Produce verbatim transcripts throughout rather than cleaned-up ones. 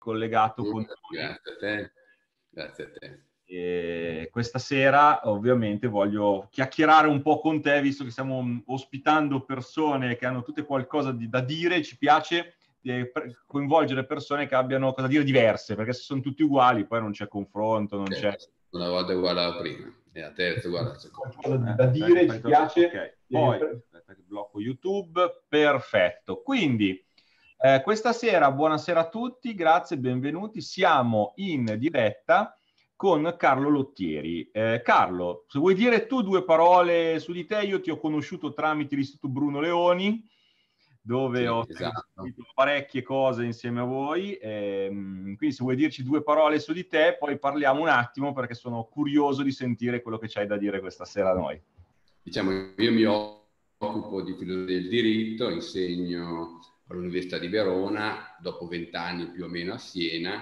collegato con noi. Grazie a te, grazie a te. E questa sera ovviamente voglio chiacchierare un po' con te, visto che stiamo ospitando persone che hanno tutte qualcosa di, da dire. Ci piace eh, coinvolgere persone che abbiano cosa da dire diverse, perché se sono tutti uguali poi non c'è confronto, non c'è... Una volta uguale alla prima e la terza uguale alla seconda. Qualcosa da dire, eh, ci piace. Okay. Poi, aspetta che blocco YouTube, perfetto. Quindi, eh, questa sera, buonasera a tutti, grazie, benvenuti. Siamo in diretta con Carlo Lottieri. Eh, Carlo, se vuoi dire tu due parole su di te, io ti ho conosciuto tramite l'Istituto Bruno Leoni, dove sì, ho esatto. sentito parecchie cose insieme a voi, ehm, quindi se vuoi dirci due parole su di te, poi parliamo un attimo, perché sono curioso di sentire quello che c'hai da dire questa sera a noi. Diciamo, io mi occupo di filosofia del diritto, insegno all'Università di Verona, dopo vent'anni più o meno a Siena,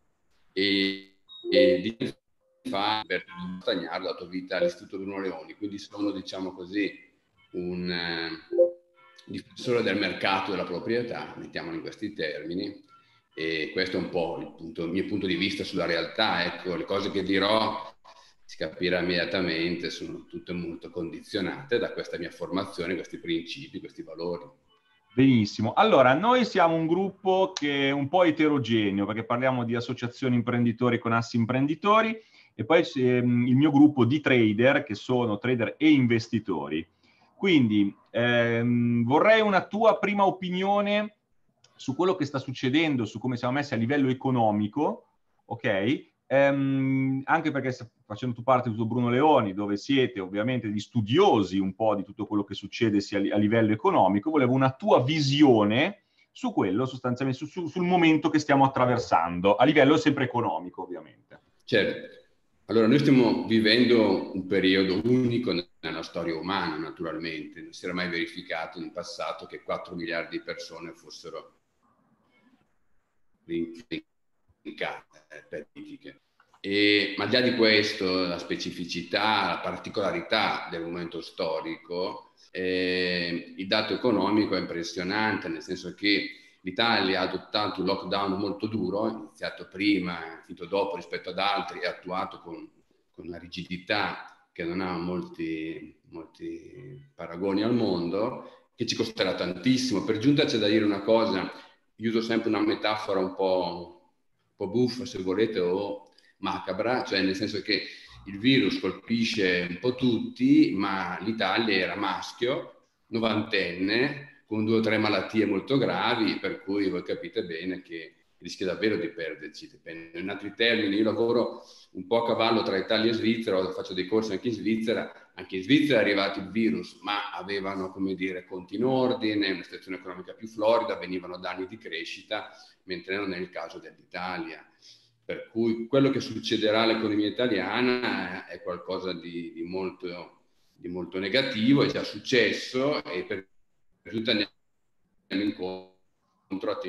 e e di fa per guadagnare la tua vita all'Istituto Bruno Leoni, quindi sono, diciamo così, un eh, difensore del mercato della proprietà, mettiamolo in questi termini, e questo è un po' il, punto, il mio punto di vista sulla realtà. Ecco, le cose che dirò, si capirà immediatamente, sono tutte molto condizionate da questa mia formazione, questi principi, questi valori. Benissimo. Allora, noi siamo un gruppo che è un po' eterogeneo, perché parliamo di associazioni imprenditori con assi imprenditori, e poi ehm, il mio gruppo di trader, che sono trader e investitori. Quindi ehm, vorrei una tua prima opinione su quello che sta succedendo, su come siamo messi a livello economico, ok? Ehm, anche perché facendo tu parte di tutto Bruno Leoni, dove siete ovviamente gli studiosi un po' di tutto quello che succede sia a livello economico, volevo una tua visione su quello, sostanzialmente su, su, sul momento che stiamo attraversando, a livello sempre economico ovviamente. Certo. Allora, noi stiamo vivendo un periodo unico nella storia umana, naturalmente. Non si era mai verificato in passato che quattro miliardi di persone fossero per politiche. E, ma al di là di questo, la specificità, la particolarità del momento storico, eh, il dato economico è impressionante, nel senso che l'Italia ha adottato un lockdown molto duro, iniziato prima, finito dopo rispetto ad altri, e attuato con, con una rigidità che non ha molti, molti paragoni al mondo, che ci costerà tantissimo. Per giunta c'è da dire una cosa, io uso sempre una metafora un po', un po' buffa, se volete, o macabra, cioè nel senso che il virus colpisce un po' tutti, ma l'Italia era maschio, novantenne, con due o tre malattie molto gravi, per cui voi capite bene che rischia davvero di perderci. In altri termini, io lavoro un po' a cavallo tra Italia e Svizzera, faccio dei corsi anche in Svizzera. Anche in Svizzera è arrivato il virus, ma avevano, come dire, conti in ordine, una situazione economica più florida, venivano da anni di crescita, mentre non è il caso dell'Italia. Per cui quello che succederà all'economia italiana è qualcosa di, di, molto, di molto negativo, è già successo, e per giunta andiamo incontro a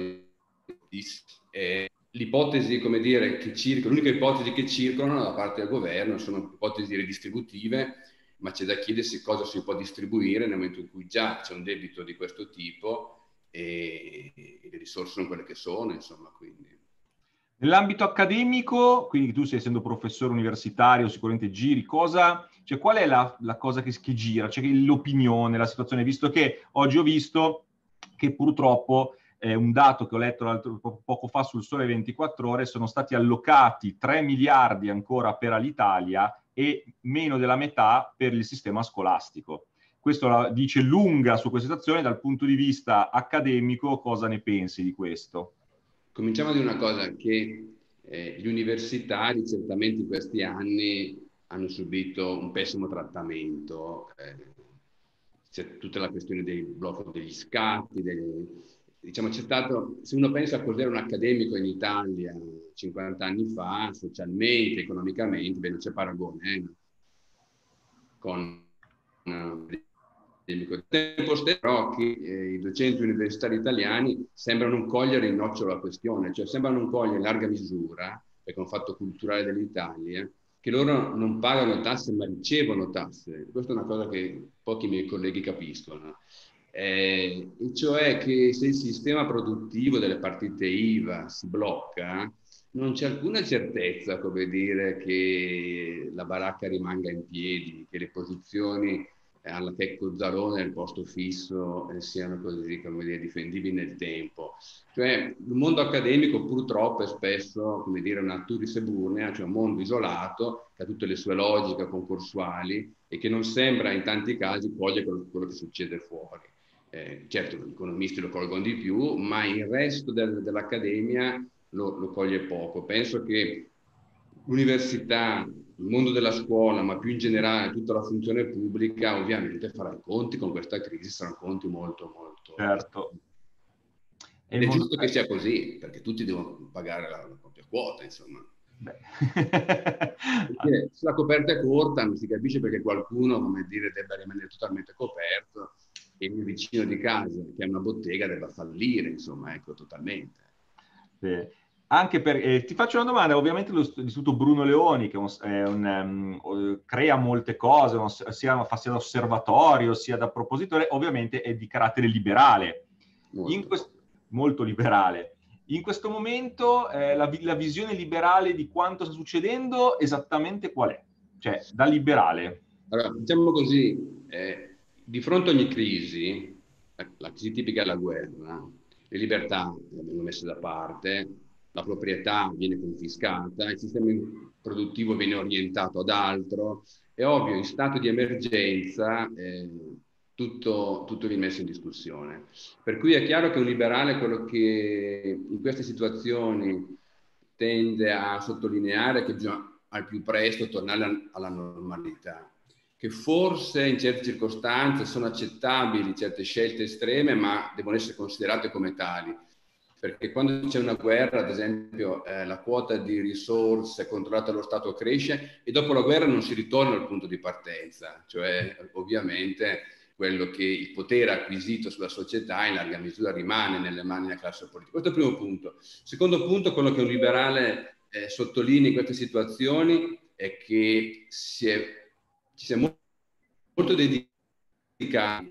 eh, l'ipotesi, come dire, che circola, l'unica ipotesi che circolano da parte del governo sono ipotesi redistributive, ma c'è da chiedersi cosa si può distribuire nel momento in cui già c'è un debito di questo tipo e, e le risorse sono quelle che sono, insomma, quindi. Nell'ambito accademico, quindi tu sei essendo professore universitario, sicuramente giri, cosa, cioè qual è la, la cosa che, che gira, cioè l'opinione, la situazione, visto che oggi ho visto che purtroppo eh, un dato che ho letto l'altro, poco fa sul Sole ventiquattro Ore, sono stati allocati tre miliardi ancora per l'Italia e meno della metà per il sistema scolastico. Questo la, dice lunga su questa situazione. Dal punto di vista accademico, cosa ne pensi di questo? Cominciamo di una cosa, che eh, gli universitari certamente in questi anni hanno subito un pessimo trattamento. Eh, c'è tutta la questione del blocco degli scatti, dei, diciamo c'è stato, se uno pensa a cos'era un accademico in Italia cinquanta anni fa, socialmente, economicamente, beh, non c'è paragone, eh, con uh, al tempo stesso, però, che eh, i docenti universitari italiani sembrano non cogliere il nocciolo della questione, cioè sembrano non cogliere in larga misura, perché è un fatto culturale dell'Italia, che loro non pagano tasse ma ricevono tasse. Questa è una cosa che pochi miei colleghi capiscono. eh, e cioè che se il sistema produttivo delle partite I V A si blocca, non c'è alcuna certezza, come dire, che la baracca rimanga in piedi, che le posizioni eh, alla Checco Zalone nel posto fisso eh, siano così, come dire, difendibili nel tempo. Cioè, il mondo accademico purtroppo è spesso, come dire, una turis eburnea, cioè un mondo isolato che ha tutte le sue logiche concorsuali e che non sembra in tanti casi cogliere quello, quello che succede fuori. Eh, certo, gli economisti lo colgono di più, ma il resto del, dell'accademia lo, lo coglie poco. Penso che l'università, il mondo della scuola, ma più in generale tutta la funzione pubblica, ovviamente farà i conti con questa crisi, saranno conti molto, molto Certo. pesanti. E Ed il è mondo... giusto che sia così, perché tutti devono pagare la, la propria quota, insomma. Beh. Perché se la coperta è corta non si capisce perché qualcuno, come dire, debba rimanere totalmente coperto e il mio vicino di casa, che ha una bottega, debba fallire, insomma, ecco, totalmente. Sì. Anche per, eh, ti faccio una domanda, ovviamente l'Istituto Bruno Leoni, che è un, è un, um, crea molte cose, un, sia, fa sia da osservatorio, sia da propositore, ovviamente è di carattere liberale, in Molto. quest, molto liberale. In questo momento eh, la, la visione liberale di quanto sta succedendo esattamente qual è? Cioè, da liberale. Allora, diciamo così, eh, di fronte a ogni crisi, la, la crisi tipica è la guerra, le libertà vengono messe da parte, la proprietà viene confiscata, il sistema produttivo viene orientato ad altro, è ovvio, in stato di emergenza eh, tutto, tutto viene messo in discussione. Per cui è chiaro che un liberale è quello che in queste situazioni tende a sottolineare che bisogna al più presto tornare alla normalità, che forse in certe circostanze sono accettabili certe scelte estreme, ma devono essere considerate come tali. Perché quando c'è una guerra, ad esempio, eh, la quota di risorse controllata dallo Stato cresce e dopo la guerra non si ritorna al punto di partenza, cioè ovviamente quello che il potere acquisito sulla società in larga misura rimane nelle mani della classe politica. Questo è il primo punto. Secondo punto, quello che un liberale eh, sottolinea in queste situazioni è che si è, ci si è molto, molto dedicati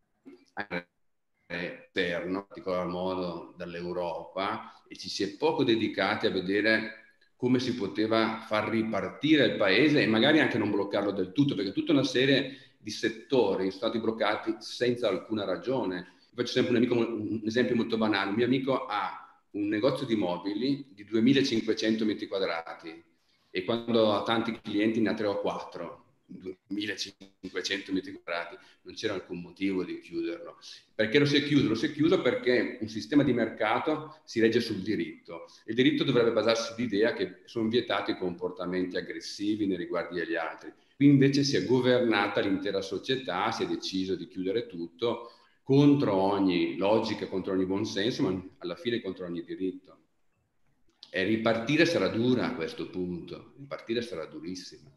all'esterno, in particolar modo dall'Europa, e ci si è poco dedicati a vedere come si poteva far ripartire il paese e magari anche non bloccarlo del tutto, perché tutta una serie di settori sono stati bloccati senza alcuna ragione. Faccio sempre un, amico, un esempio molto banale. Un mio amico ha un negozio di mobili di duemilacinquecento metri quadrati e quando ha tanti clienti ne ha tre o quattro. duemilacinquecento metri quadrati, non c'era alcun motivo di chiuderlo. Perché lo si è chiuso? Lo si è chiuso perché un sistema di mercato si regge sul diritto. Il diritto dovrebbe basarsi sull'idea che sono vietati comportamenti aggressivi nei riguardi degli altri. Qui invece si è governata l'intera società, si è deciso di chiudere tutto contro ogni logica, contro ogni buonsenso, ma alla fine contro ogni diritto. E ripartire sarà dura a questo punto, ripartire sarà durissima.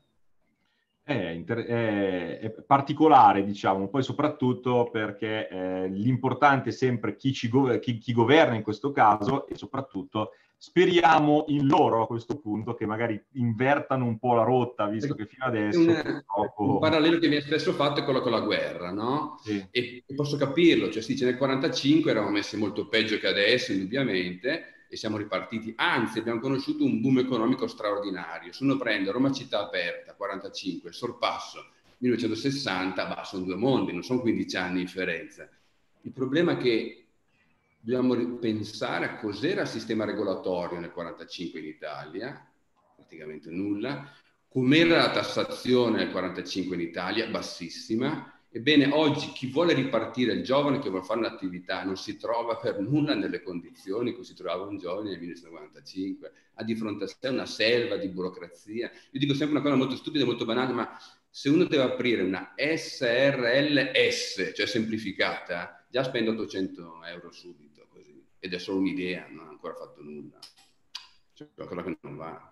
È, inter- è, è particolare, diciamo, poi soprattutto perché eh, l'importante è sempre chi, ci go- chi, chi governa in questo caso e soprattutto speriamo in loro a questo punto che magari invertano un po' la rotta, visto che fino adesso un, purtroppo... un parallelo che viene spesso fatto è quello con la guerra, no? Sì. E, e posso capirlo, cioè sì, nel quarantacinque eravamo messi molto peggio che adesso, indubbiamente, e siamo ripartiti, anzi abbiamo conosciuto un boom economico straordinario. Se uno prende Roma città aperta, quarantacinque, sorpasso, millenovecentosessanta, bah, sono due mondi, non sono quindici anni di differenza. Il problema è che dobbiamo pensare a cos'era il sistema regolatorio nel quarantacinque in Italia, praticamente nulla, com'era la tassazione nel quarantacinque in Italia, bassissima. Ebbene, oggi chi vuole ripartire, il giovane che vuole fare un'attività, non si trova per nulla nelle condizioni in cui si trovava un giovane nel millenovecentoquarantacinque. Ha di fronte a sé una selva di burocrazia. Io dico sempre una cosa molto stupida e molto banale, ma se uno deve aprire una S R L S, cioè semplificata, già spende ottocento euro subito, così. Ed è solo un'idea, non ha ancora fatto nulla. C'è qualcosa che non va.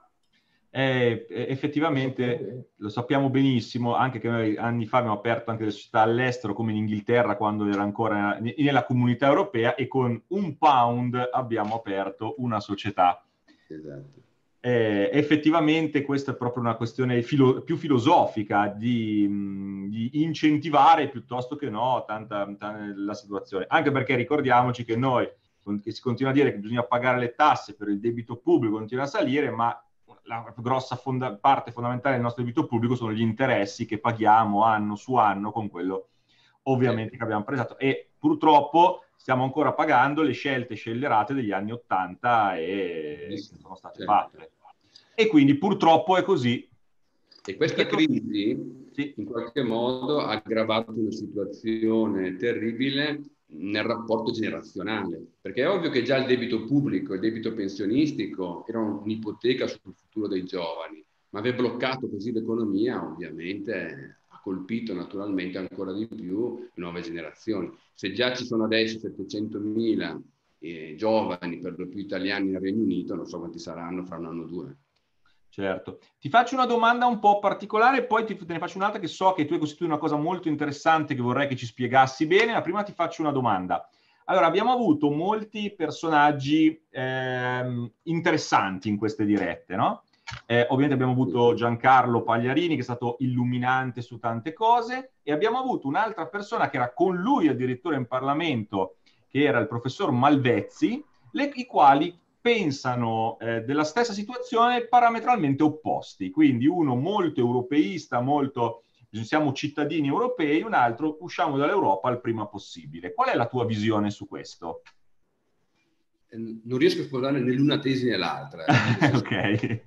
Eh, effettivamente lo sappiamo benissimo, anche che noi anni fa abbiamo aperto anche le società all'estero, come in Inghilterra quando era ancora nella comunità europea, e con un pound abbiamo aperto una società. Esatto. Eh, effettivamente questa è proprio una questione filo- più filosofica di, mh, di incentivare piuttosto che no tanta, tanta la situazione. Anche perché ricordiamoci che noi, che si continua a dire che bisogna pagare le tasse per il debito pubblico, continua a salire, ma la grossa fonda- parte fondamentale del nostro debito pubblico sono gli interessi che paghiamo anno su anno con quello ovviamente che abbiamo prestato. E purtroppo stiamo ancora pagando le scelte scellerate degli anni Ottanta e che sono state Certo. fatte. E quindi purtroppo è così. E questa E to- crisi sì, in qualche modo ha aggravato una situazione terribile nel rapporto generazionale, perché è ovvio che già il debito pubblico, il debito pensionistico era un'ipoteca sul futuro dei giovani, ma aver bloccato così l'economia ovviamente ha colpito naturalmente ancora di più le nuove generazioni. Se già ci sono adesso settecentomila eh, giovani, per lo più italiani nel Regno Unito, non so quanti saranno fra un anno o due. certo. Ti faccio una domanda un po' particolare e poi ti, te ne faccio un'altra che so che tu hai costituito una cosa molto interessante che vorrei che ci spiegassi bene, ma prima ti faccio una domanda. Allora, abbiamo avuto molti personaggi ehm, interessanti in queste dirette, no? Eh, ovviamente abbiamo avuto Giancarlo Pagliarini, che è stato illuminante su tante cose, e abbiamo avuto un'altra persona che era con lui addirittura in Parlamento, che era il professor Malvezzi, le, i quali pensano eh, della stessa situazione parametralmente opposti. Quindi uno molto europeista, molto siamo cittadini europei, un altro usciamo dall'Europa il prima possibile. Qual è la tua visione su questo? Non riesco a sposare né l'una tesi né l'altra. Nel senso, Ok.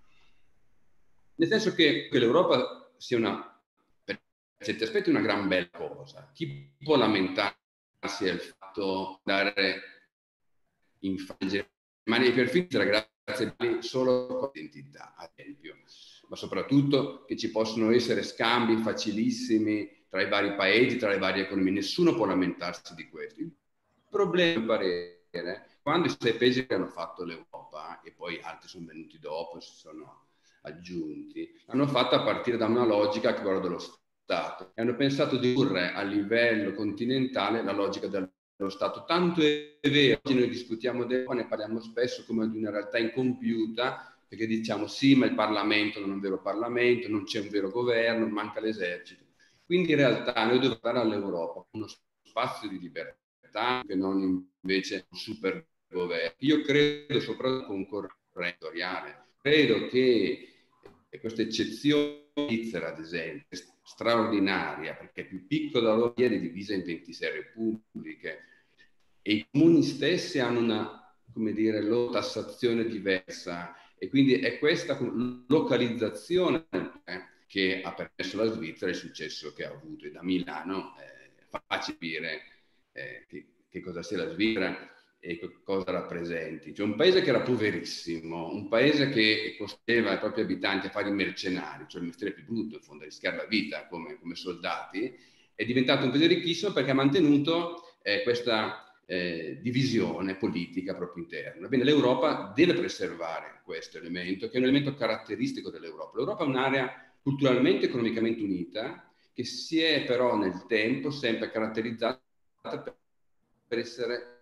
nel senso che, che l'Europa sia una, per certi aspetti, una gran bella cosa. Chi può lamentarsi del fatto di andare in Germania per finire grazie a solo identità, ad esempio, ma soprattutto che ci possono essere scambi facilissimi tra i vari paesi, tra le varie economie. Nessuno può lamentarsi di questo. Il problema, a mio parere, quando i sei paesi che hanno fatto l'Europa, e poi altri sono venuti dopo, si sono aggiunti, hanno fatto a partire da una logica che guarda dello Stato e hanno pensato di ridurre a livello continentale la logica dello Stato. Tanto è vero, oggi noi discutiamo dell'Europa, ne parliamo spesso come di una realtà incompiuta, perché diciamo sì, ma il Parlamento non è un vero Parlamento, non c'è un vero governo, manca l'esercito. Quindi in realtà noi dobbiamo dare all'Europa uno spazio di libertà che non invece un super governo. Io credo soprattutto concorrenziale. Credo che questa eccezione svizzera, ad esempio, è straordinaria, perché è più piccola della Romania, è divisa in ventisei repubbliche, e i comuni stessi hanno una, come dire, loro tassazione diversa, e quindi è questa localizzazione eh, che ha permesso alla Svizzera il successo che ha avuto. E da Milano eh, è facile dire eh, che, che cosa sia la Svizzera e cosa rappresenti. Cioè un paese che era poverissimo, un paese che costringeva i propri abitanti a fare i mercenari, cioè il mestiere più brutto, in fondo, rischiare la vita come, come soldati, è diventato un paese ricchissimo perché ha mantenuto eh, questa eh, divisione politica proprio interna. Bene, l'Europa deve preservare questo elemento, che è un elemento caratteristico dell'Europa. L'Europa è un'area culturalmente e economicamente unita, che si è però nel tempo sempre caratterizzata per essere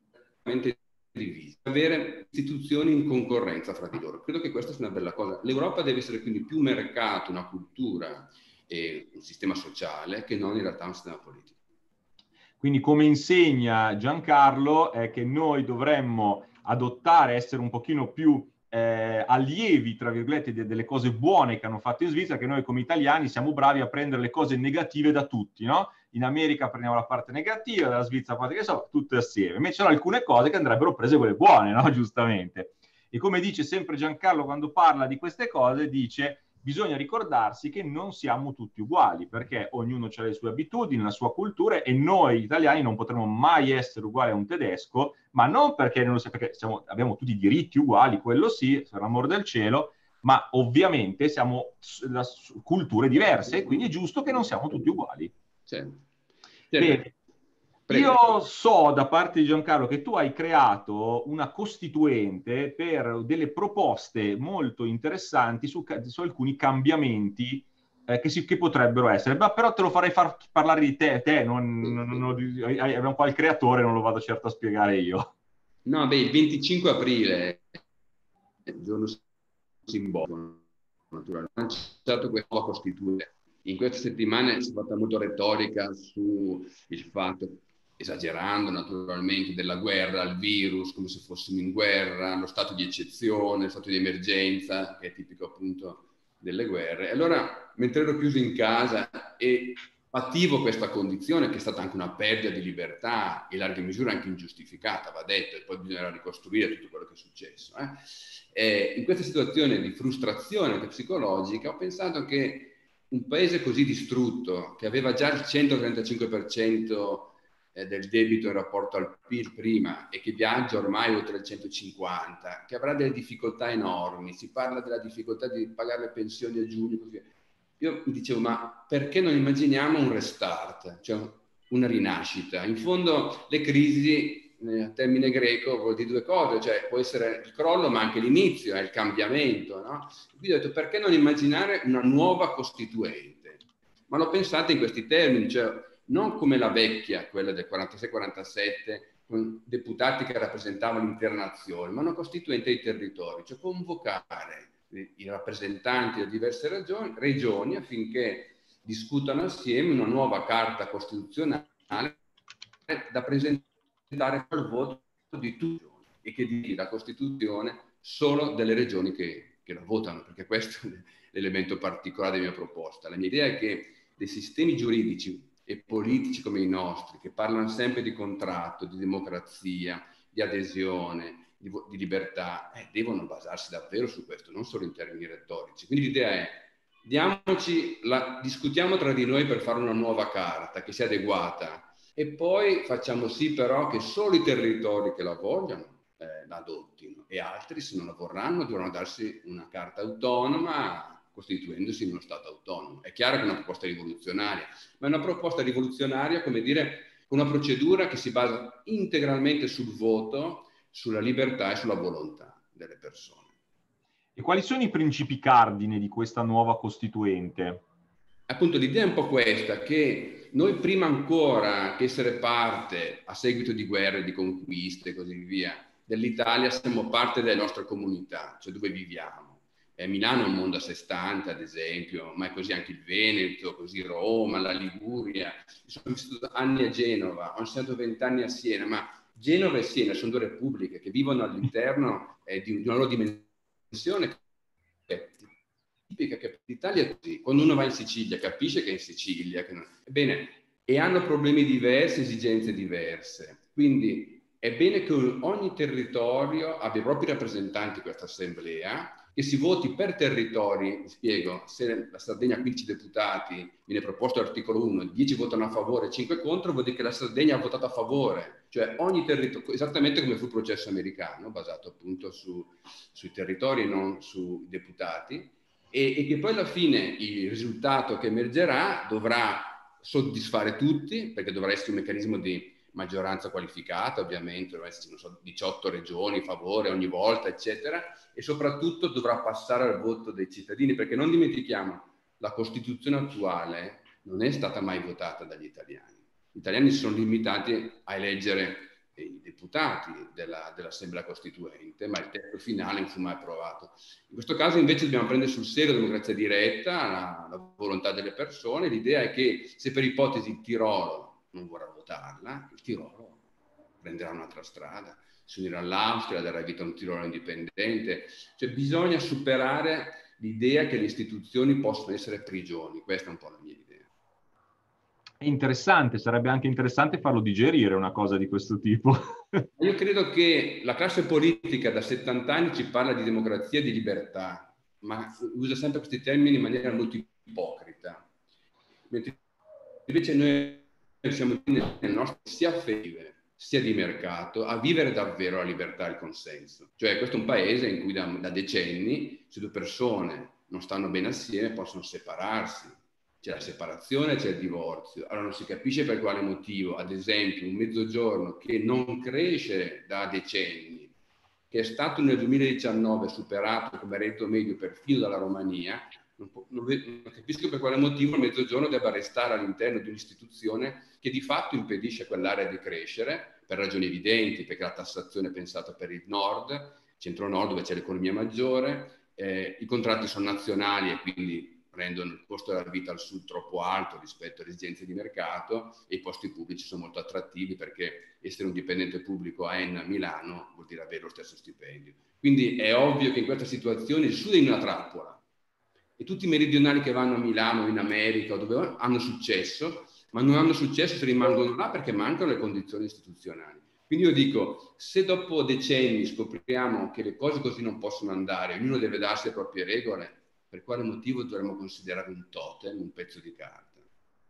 divisi, avere istituzioni in concorrenza fra di loro. Credo che questa sia una bella cosa. L'Europa deve essere quindi più mercato, una cultura e un sistema sociale che non in realtà un sistema politico. Quindi come insegna Giancarlo è che noi dovremmo adottare, essere un pochino più eh, allievi, tra virgolette, de- delle cose buone che hanno fatto in Svizzera, che noi come italiani siamo bravi a prendere le cose negative da tutti, no? In America prendiamo la parte negativa, dalla Svizzera la parte che so, tutte assieme. Invece sono alcune cose che andrebbero prese quelle buone, no? Giustamente. E come dice sempre Giancarlo quando parla di queste cose, dice bisogna ricordarsi che non siamo tutti uguali, perché ognuno ha le sue abitudini, la sua cultura, e noi italiani non potremo mai essere uguali a un tedesco, ma non perché, non sia, perché siamo, abbiamo tutti i diritti uguali, quello sì, per l'amor del cielo, ma ovviamente siamo da culture diverse, quindi è giusto che non siamo tutti uguali. Certo. Bene. Prego. Io so da parte di Giancarlo che tu hai creato una costituente per delle proposte molto interessanti su, su alcuni cambiamenti eh, che, si, che potrebbero essere. Beh, però te lo farei far parlare di te, te non, non, non, abbiamo qua il creatore, non lo vado certo a spiegare io. No, beh, il venticinque aprile, il giorno simbolico, naturalmente. Ha lanciato questa nuova Costituente. In queste settimane si è fatta molto retorica sul fatto, esagerando naturalmente, della guerra, il virus, come se fossimo in guerra, lo stato di eccezione, lo stato di emergenza, che è tipico appunto delle guerre. E allora, mentre ero chiuso in casa e attivo questa condizione, che è stata anche una perdita di libertà, in larga misura anche ingiustificata, va detto, e poi bisognerà ricostruire tutto quello che è successo. Eh? E in questa situazione di frustrazione anche psicologica, ho pensato che un paese così distrutto, che aveva già il centotrentacinque per cento del debito in rapporto al P I L prima e che viaggia ormai oltre il centocinquanta, che avrà delle difficoltà enormi, si parla della difficoltà di pagare le pensioni a giugno, così. Io mi dicevo, ma perché non immaginiamo un restart, cioè una rinascita? In fondo le crisi, a termine greco, vuol dire due cose, cioè può essere il crollo ma anche l'inizio, è il cambiamento, no? Quindi ho detto, perché non immaginare una nuova Costituente? Ma l'ho pensata in questi termini, cioè non come la vecchia, quella del quarantasei quarantasette, con deputati che rappresentavano l'intera nazione, ma una Costituente dei territori, cioè convocare i rappresentanti di diverse regioni, regioni affinché discutano assieme una nuova carta costituzionale da presentare al voto di tutti e che di la Costituzione solo delle regioni che, che la votano, perché questo è l'elemento particolare della mia proposta. La mia idea è che dei sistemi giuridici e politici come i nostri, che parlano sempre di contratto, di democrazia, di adesione, di, di libertà, eh, devono basarsi davvero su questo, non solo in termini retorici. Quindi l'idea è, diamoci la, discutiamo tra di noi per fare una nuova carta che sia adeguata e poi facciamo sì però che solo i territori che la vogliono eh, la adottino e altri, se non la vorranno, dovranno darsi una carta autonoma costituendosi in uno Stato autonomo. È chiaro che è una proposta rivoluzionaria, ma è una proposta rivoluzionaria, come dire, una procedura che si basa integralmente sul voto, sulla libertà e sulla volontà delle persone. E quali sono i principi cardine di questa nuova Costituente? Appunto l'idea è un po' questa, che noi prima ancora che essere parte, a seguito di guerre, di conquiste e così via, dell'Italia, siamo parte delle nostre comunità, cioè dove viviamo. Eh, Milano è un mondo a sé stante, ad esempio, ma è così anche il Veneto, così Roma, la Liguria. Io sono vissuto anni a Genova, ho insegnato vent'anni a Siena, ma Genova e Siena sono due repubbliche che vivono all'interno eh, di una loro dimensione tipica, che l'Italia è così. Quando uno va in Sicilia capisce che è in Sicilia, che non... Ebbene, e hanno problemi diversi, esigenze diverse. Quindi è bene che ogni territorio abbia i propri rappresentanti in questa assemblea, che si voti per territori. Mi spiego, se la Sardegna ha quindici deputati, viene proposto l'articolo uno, dieci votano a favore, cinque contro, vuol dire che la Sardegna ha votato a favore. Cioè ogni territorio, esattamente come fu il processo americano, basato appunto su, sui territori e non sui deputati, e, e che poi alla fine il risultato che emergerà dovrà soddisfare tutti, perché dovrà essere un meccanismo di maggioranza qualificata, ovviamente, dovrà esserci, non so, diciotto regioni, favore ogni volta, eccetera, e soprattutto dovrà passare al voto dei cittadini, perché non dimentichiamo, la Costituzione attuale non è stata mai votata dagli italiani. Gli italiani si sono limitati a eleggere i deputati della, dell'Assemblea Costituente, ma il testo finale non fu mai approvato. In questo caso invece dobbiamo prendere sul serio la democrazia diretta, la, la volontà delle persone. L'idea è che se per ipotesi il Tirolo non vorrà votarla, il Tirolo prenderà un'altra strada, si unirà all'Austria, darà vita a un Tirolo indipendente. Cioè bisogna superare l'idea che le istituzioni possono essere prigioni. Questa è un po' la mia idea. È interessante, sarebbe anche interessante farlo digerire una cosa di questo tipo. Io credo che la classe politica da settanta anni ci parla di democrazia e di libertà, ma usa sempre questi termini in maniera molto ipocrita. Mentre invece noi siamo nelle nostre sia affettive sia di mercato a vivere davvero la libertà e il consenso. Cioè questo è un paese in cui da, da decenni, se due persone non stanno bene assieme, possono separarsi. C'è la separazione, c'è il divorzio. Allora non si capisce per quale motivo, ad esempio, un mezzogiorno che non cresce da decenni, che è stato nel duemiladiciannove superato come reddito medio perfino dalla Romania, non, può, non, non capisco per quale motivo il mezzogiorno debba restare all'interno di un'istituzione che di fatto impedisce a quell'area di crescere, per ragioni evidenti, perché la tassazione è pensata per il nord, centro-nord dove c'è l'economia maggiore, eh, i contratti sono nazionali e quindi rendono il costo della vita al sud troppo alto rispetto alle esigenze di mercato, e i posti pubblici sono molto attrattivi perché essere un dipendente pubblico a Enna a Milano vuol dire avere lo stesso stipendio. Quindi è ovvio che in questa situazione il sud è in una trappola e tutti i meridionali che vanno a Milano, in America o dove hanno successo, ma non hanno successo se rimangono là perché mancano le condizioni istituzionali. Quindi io dico, se dopo decenni scopriamo che le cose così non possono andare, ognuno deve darsi le proprie regole, per quale motivo dovremmo considerare un totem, un pezzo di carta?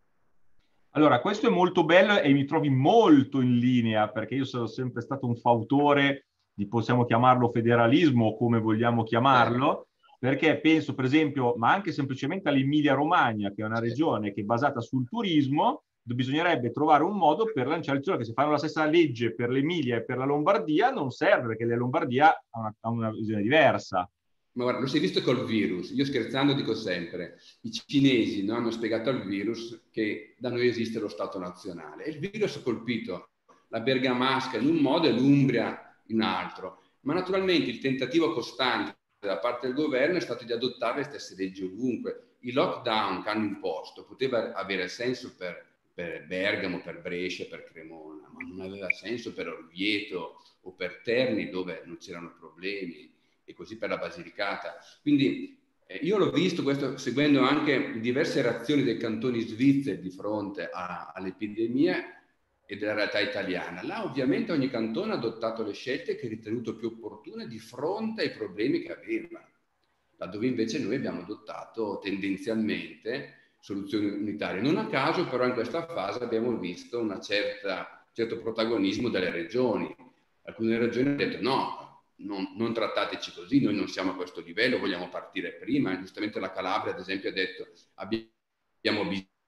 Allora, questo è molto bello e mi trovi molto in linea, perché io sono sempre stato un fautore di, possiamo chiamarlo federalismo o come vogliamo chiamarlo, perché penso per esempio, ma anche semplicemente all'Emilia-Romagna, che è una regione che è basata sul turismo, bisognerebbe trovare un modo per lanciare il turismo, che se fanno la stessa legge per l'Emilia e per la Lombardia non serve, perché la Lombardia ha una, ha una visione diversa. Ma guarda, lo si è visto col virus. Io scherzando dico sempre, i cinesi no, hanno spiegato al virus che da noi esiste lo Stato nazionale. E il virus ha colpito la Bergamasca in un modo e l'Umbria in un altro. Ma naturalmente il tentativo costante da parte del governo è stato di adottare le stesse leggi ovunque. Il lockdown che hanno imposto poteva avere senso per, per Bergamo, per Brescia, per Cremona, ma non aveva senso per Orvieto o per Terni, dove non c'erano problemi, e così per la Basilicata. Quindi eh, io l'ho visto questo seguendo anche diverse reazioni dei cantoni svizzeri di fronte a, all'epidemia e della realtà italiana. Là ovviamente ogni cantone ha adottato le scelte che ha ritenuto più opportune di fronte ai problemi che aveva, laddove invece noi abbiamo adottato tendenzialmente soluzioni unitarie. Non a caso però in questa fase abbiamo visto una certa, un certo protagonismo delle regioni. Alcune regioni hanno detto no, Non, non trattateci così, noi non siamo a questo livello, vogliamo partire prima. Giustamente la Calabria, ad esempio, ha detto abbiamo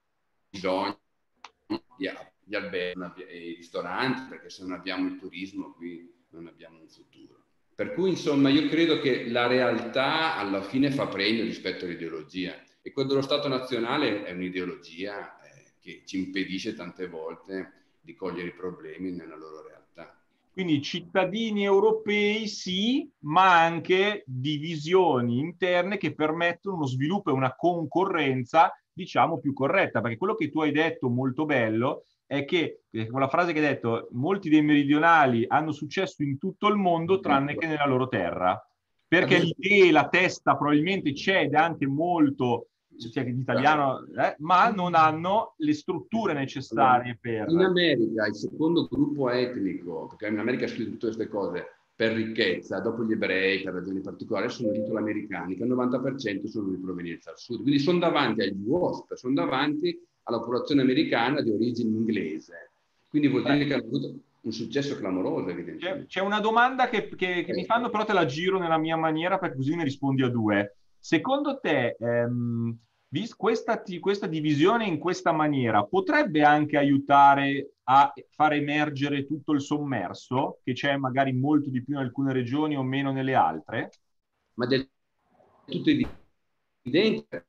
bisogno di, di alberghi e ristoranti, perché se non abbiamo il turismo qui non abbiamo un futuro. Per cui, insomma, io credo che la realtà alla fine fa premio rispetto all'ideologia, e quello dello Stato nazionale è un'ideologia eh, che ci impedisce tante volte di cogliere i problemi nella loro realtà. Quindi cittadini europei sì, ma anche divisioni interne che permettono uno sviluppo e una concorrenza, diciamo, più corretta. Perché quello che tu hai detto molto bello è che, con la frase che hai detto, molti dei meridionali hanno successo in tutto il mondo tranne che nella loro terra. Perché l'idea, la testa probabilmente c'è ed è anche molto cioè, l'italiano, eh, ma non hanno le strutture necessarie per... In America il secondo gruppo etnico, perché in America studiano tutte queste cose per ricchezza, dopo gli ebrei, per ragioni particolari, sono gli italoamericani, che al novanta per cento sono di provenienza al sud. Quindi sono davanti agli W A S P, sono davanti alla popolazione americana di origine inglese. Quindi vuol dire che hanno avuto un successo clamoroso, evidentemente. C'è una domanda che, che, che mi fanno, però te la giro nella mia maniera perché così ne rispondi a due. Secondo te, ehm, questa, questa divisione in questa maniera potrebbe anche aiutare a far emergere tutto il sommerso, che c'è magari molto di più in alcune regioni o meno nelle altre? Ma del tutto evidente.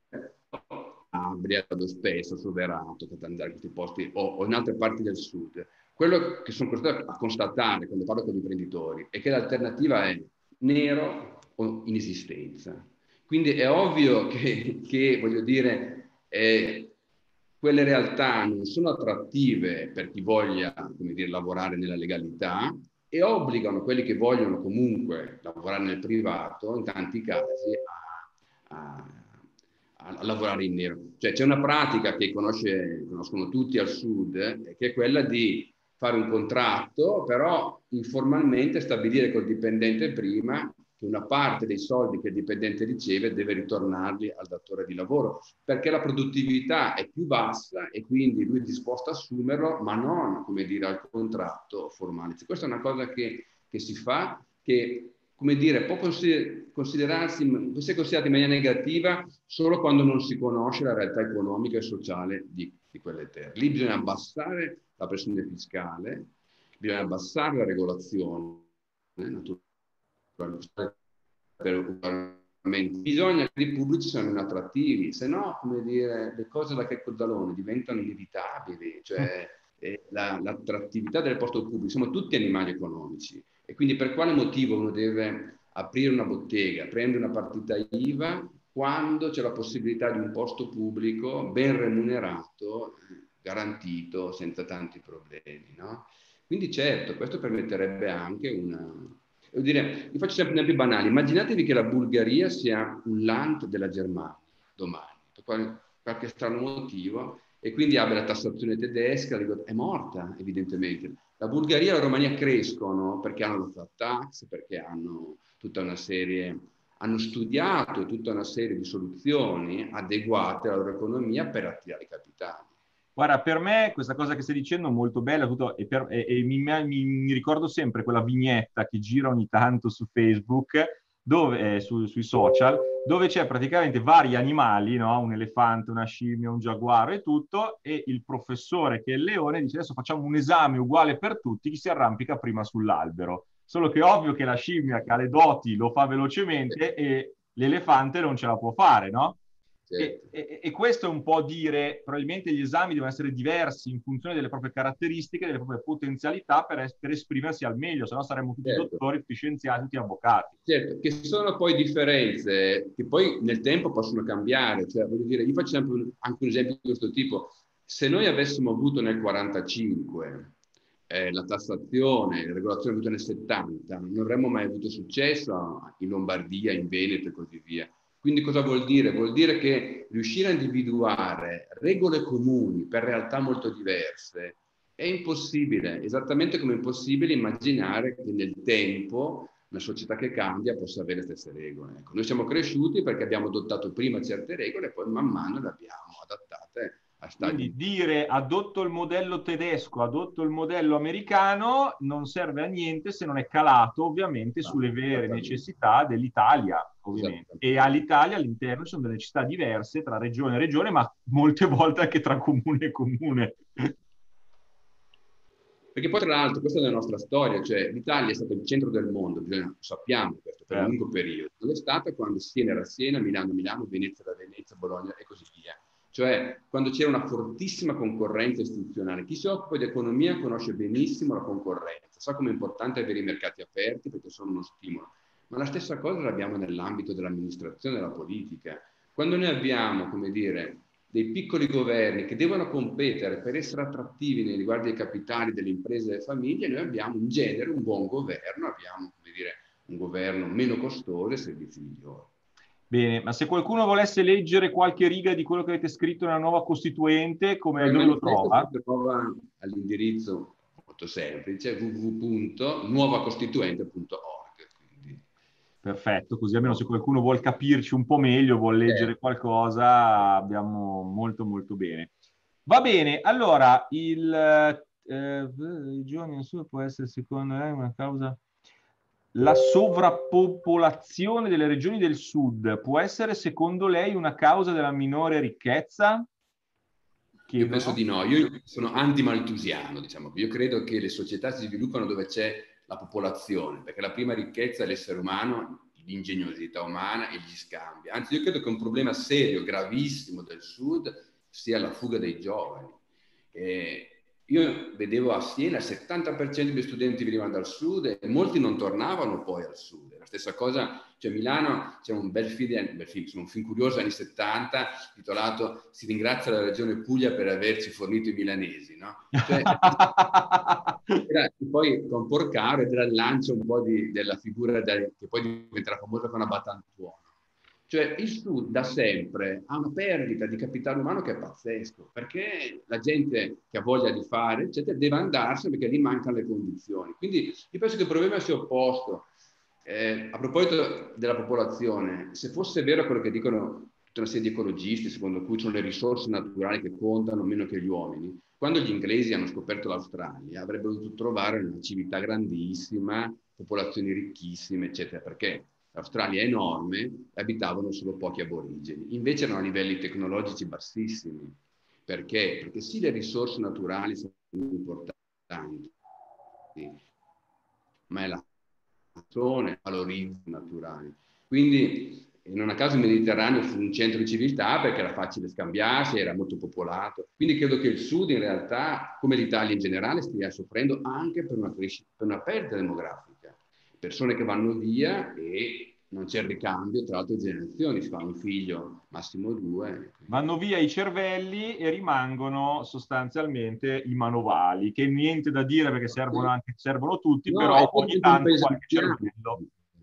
Calabria, vado spesso, Soverato, Catanzaro, questi posti, o, o in altre parti del sud. Quello che sono costretto a constatare quando parlo con gli imprenditori è che l'alternativa è nero o inesistenza. Quindi è ovvio che, che voglio dire, eh, quelle realtà non sono attrattive per chi voglia, come dire, lavorare nella legalità, e obbligano quelli che vogliono comunque lavorare nel privato, in tanti casi, a, a, a lavorare in nero. Cioè c'è una pratica che conosce, conoscono tutti al sud, eh, che è quella di fare un contratto, però informalmente stabilire col dipendente prima che una parte dei soldi che il dipendente riceve deve ritornarli al datore di lavoro, perché la produttività è più bassa e quindi lui è disposto a assumerlo, ma non, come dire, al contratto formale. Questa è una cosa che, che si fa, che, come dire, può considerarsi, può essere considerata in maniera negativa solo quando non si conosce la realtà economica e sociale di, di quelle terre. Lì bisogna abbassare la pressione fiscale, bisogna abbassare la regolazione, naturalmente. Bisogna che i pubblici siano inattrattivi, se no, come dire, le cose da Checco Zalone diventano inevitabili, cioè eh, la, l'attrattività del posto pubblico, siamo tutti animali economici, e quindi per quale motivo uno deve aprire una bottega, prendere una partita I V A quando c'è la possibilità di un posto pubblico ben remunerato, garantito, senza tanti problemi, no? Quindi certo, questo permetterebbe anche una... Devo dire, vi faccio sempre esempi banali. Immaginatevi che la Bulgaria sia un land della Germania domani, per qualche, qualche strano motivo, e quindi abbia la tassazione tedesca, è morta evidentemente. La Bulgaria e la Romania crescono perché hanno la flat tax, perché hanno tutta una serie, hanno studiato tutta una serie di soluzioni adeguate alla loro economia per attirare i capitali. Guarda, per me questa cosa che stai dicendo è molto bella tutto, e, per, e, e mi, mi, mi ricordo sempre quella vignetta che gira ogni tanto su Facebook, dove, eh, su, sui social, dove c'è praticamente vari animali, no? Un elefante, una scimmia, un giaguaro e tutto, e il professore che è il leone dice adesso facciamo un esame uguale per tutti, chi si arrampica prima sull'albero. Solo che è ovvio che la scimmia che ha le doti lo fa velocemente e l'elefante non ce la può fare, no? E, Certo. e, e questo è un po' dire, probabilmente gli esami devono essere diversi in funzione delle proprie caratteristiche, delle proprie potenzialità per, es- per esprimersi al meglio, se no saremmo tutti Certo. dottori, tutti scienziati, tutti avvocati. Certo, che sono poi differenze che poi nel tempo possono cambiare. Cioè, voglio dire, io faccio sempre anche un esempio di questo tipo. Se noi avessimo avuto nel quarantacinque eh, la tassazione, la regolazione avuta nel settanta, non avremmo mai avuto successo in Lombardia, in Veneto e così via. Quindi cosa vuol dire? Vuol dire che riuscire a individuare regole comuni per realtà molto diverse è impossibile, esattamente come è impossibile immaginare che nel tempo una società che cambia possa avere le stesse regole. Ecco, noi siamo cresciuti perché abbiamo adottato prima certe regole e poi man mano le abbiamo adattate a Quindi stadi. dire adotto il modello tedesco, adotto il modello americano non serve a niente se non è calato ovviamente Ah, sulle vere esattamente. necessità dell'Italia, ovviamente. E Esattamente. all'Italia all'interno ci sono delle necessità diverse tra regione e regione, ma molte volte anche tra comune e comune. Perché poi tra l'altro questa è la nostra storia, cioè l'Italia è stato il centro del mondo, bisogna, sappiamo questo, per un Certo. lungo periodo. Non è stata quando Siena era Siena, Milano Milano, Venezia era Venezia, Bologna e così via. Cioè quando c'era una fortissima concorrenza istituzionale. Chi si occupa di economia conosce benissimo la concorrenza, sa come è importante avere i mercati aperti perché sono uno stimolo. Ma la stessa cosa l'abbiamo nell'ambito dell'amministrazione e della politica. Quando noi abbiamo, come dire, dei piccoli governi che devono competere per essere attrattivi nei riguardi dei capitali, delle imprese e delle famiglie, noi abbiamo in genere un buon governo, abbiamo, come dire, un governo meno costoso e servizi migliori. Bene, ma se qualcuno volesse leggere qualche riga di quello che avete scritto nella nuova Costituente, come, Il dove lo manifesto trova? si trova all'indirizzo molto semplice w w w punto nuova costituente punto org. Quindi, Perfetto, così almeno se qualcuno vuol capirci un po' meglio, vuol eh, leggere qualcosa, abbiamo molto molto bene. Va bene, allora, il, eh, i giovani nel sud può essere secondo lei una causa... La sovrappopolazione delle regioni del sud può essere secondo lei una causa della minore ricchezza? io penso Chiedono. di no, io sono anti-malthusiano, diciamo. Io credo che le società si sviluppano dove c'è la popolazione, perché la prima ricchezza è l'essere umano, l'ingegnosità umana e gli scambi. Anzi, io credo che un problema serio, gravissimo del Sud sia la fuga dei giovani. Eh, io vedevo a Siena il settanta per cento degli studenti venivano dal Sud e molti non tornavano poi al Sud. La stessa cosa, cioè a Milano c'è un bel film, un, bel film, un film curioso anni settanta titolato Si ringrazia la regione Puglia per averci fornito i milanesi, no? Cioè, era poi con Porcaro era il lancio un po' di, della figura da, che poi diventerà famosa con una Batantuono. Cioè il Sud da sempre ha una perdita di capitale umano che è pazzesco, perché la gente che ha voglia di fare, eccetera, deve andarsene perché lì mancano le condizioni. Quindi io penso che il problema sia opposto. Eh, a proposito della popolazione, se fosse vero quello che dicono tutta una serie di ecologisti, secondo cui sono le risorse naturali che contano meno che gli uomini, quando gli inglesi hanno scoperto l'Australia avrebbero dovuto trovare una civiltà grandissima, popolazioni ricchissime, eccetera, perché l'Australia è enorme e abitavano solo pochi aborigeni. Invece erano a livelli tecnologici bassissimi. Perché? Perché sì, le risorse naturali sono importanti, ma è la nazione, valorizzi naturali. Quindi non a caso il Mediterraneo fu un centro di civiltà perché era facile scambiarsi, era molto popolato. Quindi credo che il Sud in realtà, come l'Italia in generale, stia soffrendo anche per una, crescita, per una perdita demografica. persone che vanno via e non c'è il ricambio tra altre generazioni, si fa un figlio, massimo due. Vanno via i cervelli e rimangono sostanzialmente i manovali, che niente da dire perché servono anche servono tutti, no, però è ogni un tanto paese qualche anziano. cervello.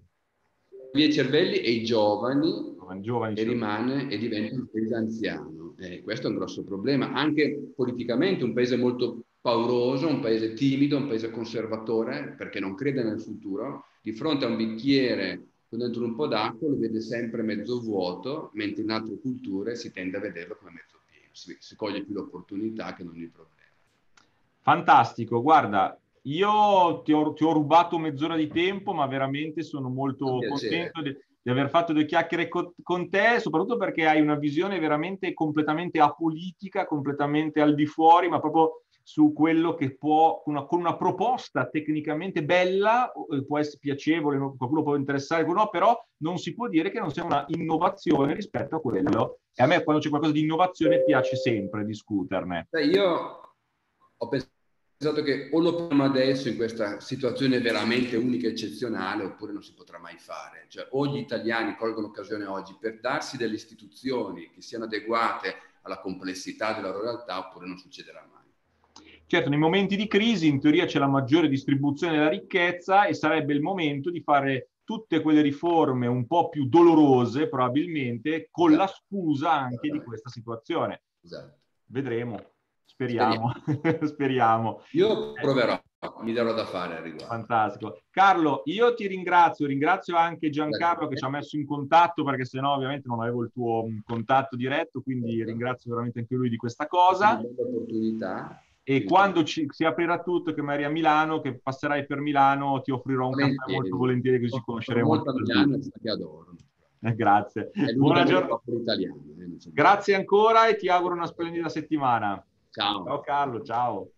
Via i cervelli e i giovani, Giovani, giovani e rimane e diventa un paese anziano. Eh, questo è un grosso problema, anche politicamente un paese molto pauroso, un paese timido, un paese conservatore, perché non crede nel futuro. Di fronte a un bicchiere con dentro un po' d'acqua lo vede sempre mezzo vuoto, mentre in altre culture si tende a vederlo come mezzo pieno, si, si coglie più l'opportunità che non il problema. Fantastico, guarda, io ti ho, ti ho rubato mezz'ora di tempo, ma veramente sono molto contento di, di aver fatto due chiacchiere co con te, soprattutto perché hai una visione veramente completamente apolitica, completamente al di fuori, ma proprio su quello che può, una, con una proposta tecnicamente bella, può essere piacevole, qualcuno può interessare, no, però non si può dire che non sia una innovazione rispetto a quello. E a me quando c'è qualcosa di innovazione piace sempre discuterne. Beh, io ho pensato che o lo facciamo adesso in questa situazione veramente unica e eccezionale, oppure non si potrà mai fare. Cioè, o gli italiani colgono l'occasione oggi per darsi delle istituzioni che siano adeguate alla complessità della loro realtà, oppure non succederà mai. Certo, nei momenti di crisi in teoria c'è la maggiore distribuzione della ricchezza e sarebbe il momento di fare tutte quelle riforme un po' più dolorose, probabilmente, con esatto. la scusa anche di questa situazione. Esatto. Vedremo, speriamo. Speriamo. Speriamo. Io proverò, mi darò da fare al riguardo. Fantastico. Carlo, io ti ringrazio, ringrazio anche Giancarlo che ci ha messo in contatto, perché sennò ovviamente non avevo il tuo contatto diretto, quindi certo. Ringrazio veramente anche lui di questa cosa. È una bella opportunità. E sì. Quando ci, si aprirà tutto, che magari a Milano, che passerai per Milano, ti offrirò un volentieri. caffè molto volentieri, così ci conosceremo. Molto a Milano, che adoro. Eh, grazie. È buona giornata. Italiano, eh, grazie ancora e ti auguro una splendida settimana. Ciao. Ciao Carlo, ciao.